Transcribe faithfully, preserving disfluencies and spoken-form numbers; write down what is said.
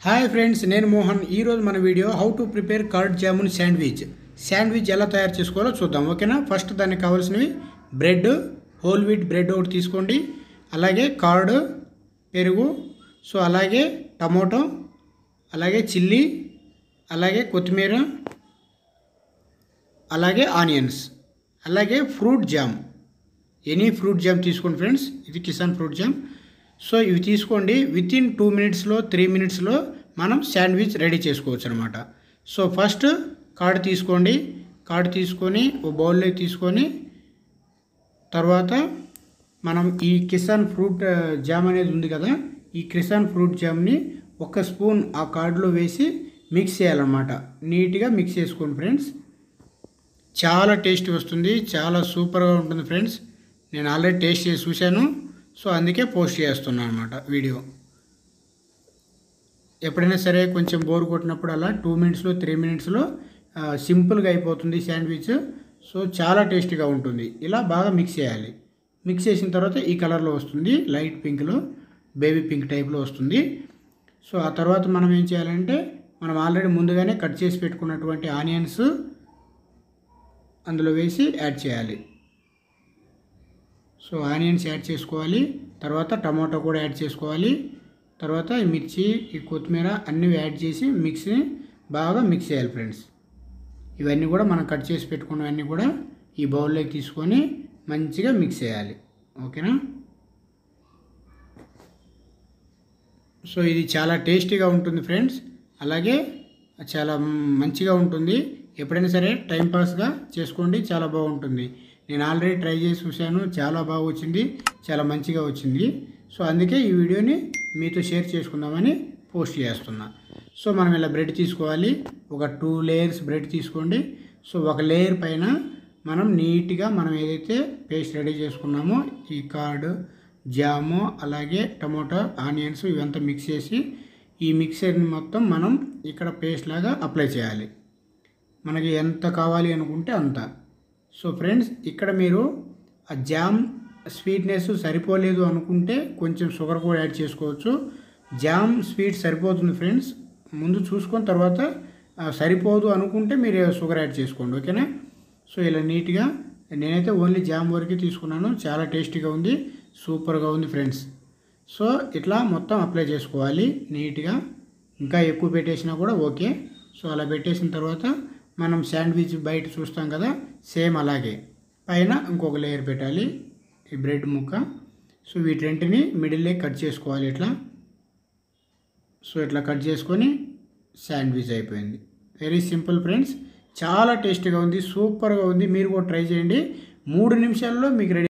Hi friends, నేను మోహన్. ఈరోజు మన video how to prepare curd jamun sandwich sandwich ఎలా తయారు చేసుకోవాలో చూద్దాం. ఓకేనా? ఫస్ట్ దానికి కావాల్సినవి బ్రెడ్, హోల్ వీట్ బ్రెడ్ ఒకటి తీసుకోండి, అలాగే కర్డ్, పెరుగు, సో అలాగే టమోటో, అలాగే చిల్లీ, అలాగే కొత్తిమీర, అలాగే ఆనియన్స్, అలాగే fruit jam. Any fruit jam తీసుకోండి ఫ్రెండ్స్. ఇది కిసాన్ ఫ్రూట్ జామ్. సో ఇవి తీసుకోండి. విత్ ఇన్ టూ మినిట్స్లో త్రీ మినిట్స్లో మనం శాండ్విచ్ రెడీ చేసుకోవచ్చు అనమాట. సో ఫస్ట్ కార్డ్ తీసుకోండి. కార్డ్ తీసుకొని ఓ బౌల్లో తీసుకొని తర్వాత మనం ఈ కిసాన్ ఫ్రూట్ జామ్ అనేది ఉంది కదా, ఈ కిసాన్ ఫ్రూట్ జామ్ని ఒక స్పూన్ ఆ కార్డ్లో వేసి మిక్స్ చేయాలన్నమాట. నీట్గా మిక్స్ చేసుకోండి ఫ్రెండ్స్. చాలా టేస్ట్ వస్తుంది, చాలా సూపర్గా ఉంటుంది ఫ్రెండ్స్. నేను ఆల్రెడీ టేస్ట్ చేసి చూశాను, సో అందుకే పోస్ట్ చేస్తున్నాను అనమాట వీడియో. ఎప్పుడైనా సరే కొంచెం బోర్ కొట్టినప్పుడు అలా టూ మినిట్స్లో త్రీ మినిట్స్లో సింపుల్గా అయిపోతుంది శాండ్విచ్. సో చాలా టేస్టీగా ఉంటుంది. ఇలా బాగా మిక్స్ చేయాలి. మిక్స్ చేసిన తర్వాత ఈ కలర్లో వస్తుంది, లైట్ పింక్లో, బేబీ పింక్ టైప్లో వస్తుంది. సో ఆ తర్వాత మనం ఏం చేయాలంటే, మనం ఆల్రెడీ ముందుగానే కట్ చేసి పెట్టుకున్నటువంటి ఆనియన్స్ అందులో వేసి యాడ్ చేయాలి. సో ఆనియన్స్ యాడ్ చేసుకోవాలి, తర్వాత టమాటో కూడా యాడ్ చేసుకోవాలి, తర్వాత ఈ మిర్చి, ఈ కొత్తిమీర అన్నీ యాడ్ చేసి మిక్స్ని బాగా మిక్స్ చేయాలి ఫ్రెండ్స్. ఇవన్నీ కూడా మనం కట్ చేసి పెట్టుకున్నవన్నీ కూడా ఈ బౌల్లోకి తీసుకొని మంచిగా మిక్స్ చేయాలి. ఓకేనా? సో ఇది చాలా టేస్టీగా ఉంటుంది ఫ్రెండ్స్, అలాగే చాలా మంచిగా ఉంటుంది. ఎప్పుడైనా సరే టైంపాస్గా చేసుకోండి, చాలా బాగుంటుంది. నేను ఆల్రెడీ ట్రై చేసి చూశాను, చాలా బాగా వచ్చింది, చాలా మంచిగా వచ్చింది. సో అందుకే ఈ వీడియోని మీతో షేర్ చేసుకుందామని పోస్ట్ చేస్తున్నా. సో మనం ఇలా బ్రెడ్ తీసుకోవాలి. ఒక టూ లేయర్స్ బ్రెడ్ తీసుకోండి. సో ఒక లేయర్ పైన మనం నీట్గా మనం ఏదైతే పేస్ట్ రెడీ చేసుకున్నామో ఈ కర్డ్, జాము, అలాగే టమోటా, ఆనియన్స్ ఇవంతా మిక్స్ చేసి ఈ మిక్సర్ని మొత్తం మనం ఇక్కడ పేస్ట్ లాగా అప్లై చేయాలి. మనకి ఎంత కావాలి అనుకుంటే అంత. సో ఫ్రెండ్స్, ఇక్కడ మీరు ఆ జామ్ స్వీట్నెస్ సరిపోలేదు అనుకుంటే కొంచెం షుగర్ కూడా యాడ్ చేసుకోవచ్చు. జామ్ స్వీట్ సరిపోతుంది ఫ్రెండ్స్, ముందు చూసుకొని తర్వాత సరిపోదు అనుకుంటే మీరు షుగర్ యాడ్ చేసుకోండి. ఓకేనా? సో ఇలా నీట్గా నేనైతే ఓన్లీ జామ్ వరకే తీసుకున్నాను. చాలా టేస్టీగా ఉంది, సూపర్గా ఉంది ఫ్రెండ్స్. సో ఇట్లా మొత్తం అప్లై చేసుకోవాలి నీట్గా. ఇంకా ఎక్కువ పెట్టేసినా కూడా ఓకే. సో అలా పెట్టేసిన తర్వాత మనం శాండ్విచ్ బయట చూస్తాం కదా, సేమ్ అలాగే పైన ఇంకొక లేయర్ పెట్టాలి, ఈ బ్రెడ్ ముక్క. సో వీటిని మిడిల్లో కట్ చేసుకోవాలి ఇట్లా. సో ఇట్లా కట్ చేసుకొని శాండ్విచ్ అయిపోయింది. వెరీ సింపుల్ ఫ్రెండ్స్, చాలా టేస్టీగా ఉంది, సూపర్గా ఉంది. మీరు కూడా ట్రై చేయండి. మూడు నిమిషాల్లో మీకు రెడీ.